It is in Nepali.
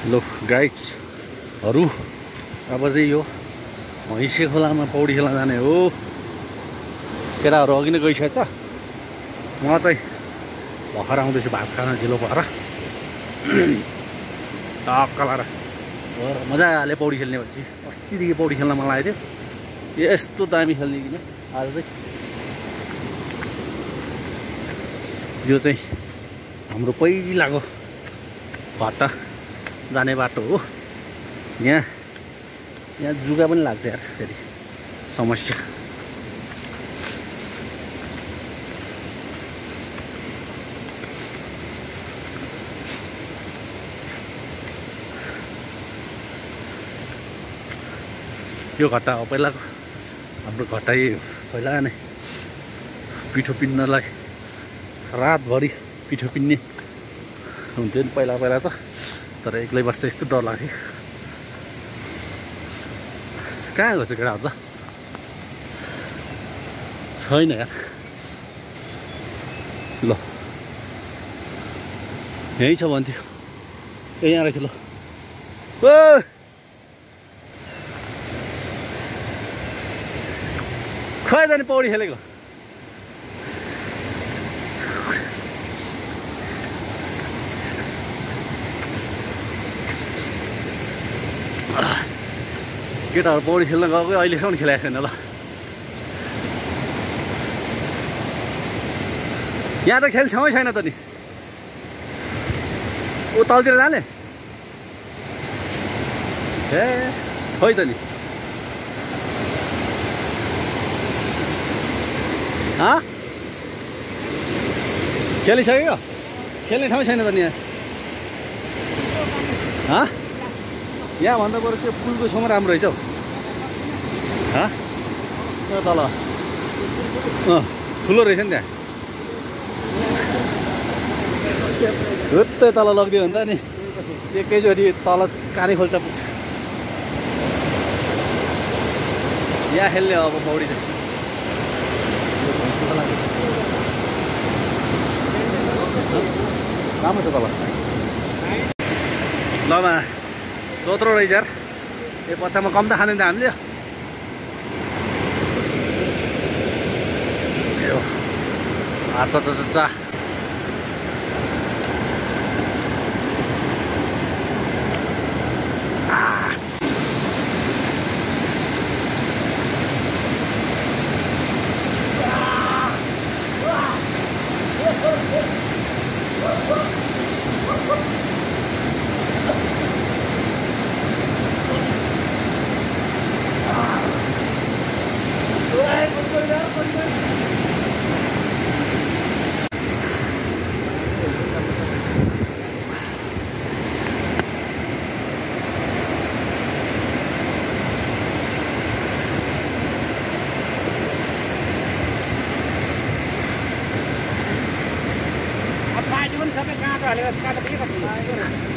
लो गाइड्सहरू अब चाहिँ यो भैँसे खोलामा पौडी खेल्न जाने हो। केटाहरू अघि नै गइसकेछ। म चाहिँ भर्खर आउँदैछु भात खान ढिलो भएर। टक्क लाएर मजाले पौडी खेल्ने भएपछि अस्तिदेखि पौडी खेल्न मन लागेको थियो। यस्तो दामी खेल्ने किन आज चाहिँ यो चाहिँ हाम्रो पहिलाको भट्टा जाने बाटो हो। यहाँ जुगा पनि लाग्छ यार, फेरि समस्या। यो घट्टा हो पहिलाको हाम्रो घट्टा। पहिला नै पिठो पिन्नलाई रातभरि पिठो पिन्ने हुन्थ्यो नि पहिला त। तर एक्लै बस्दा यस्तो डर लाग्थ्यो। कहाँ गएको छ केटाहरू त? छैन यार। ल यहीँ छ भन्थ्यो। यहाँ रहेछ। ल खै जाने पौडी खेलेको। केटाहरू पौडी खेल्न गएको अहिलेसम्म खेलाएको छैन। ल यहाँ त खेल छेउै छैन त नि। ऊ तलतिर जाने ए खोइ त नि। खेलिसक्यो? खेल्ने ठाउँ छैन त नि यहाँ। यहाँ भन्दा बरु त्यो पुलको छेउमा राम्रो रहेछ हौ। त्यो तल ठुलो रहेछ नि त्यहाँ। झुत्तै तल लगिदियो भने त नि एकैचोटि तल कानै खोल्छ पुग्छ। यहाँ खेल्ने अब पौडी चाहिँ राम्रो छ तल। ल मा सोत्रो रहेछ यार। यो बच्चामा कम त खाँदैन त हामीले। यो आचा सबै काँटो हालेर काँटो के कति